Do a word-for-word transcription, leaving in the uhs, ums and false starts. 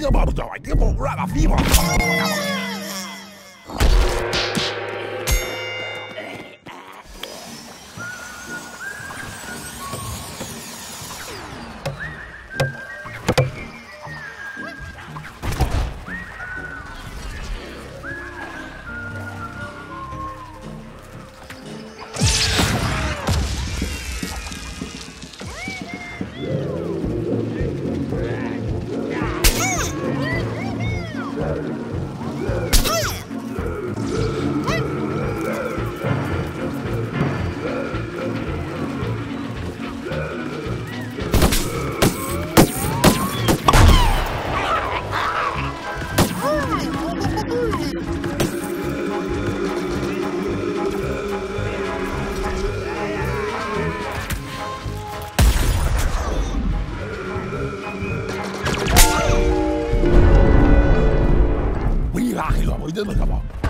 个毛不着，这个毛乱了，飞毛。我一拉黑了，我一定能干嘛？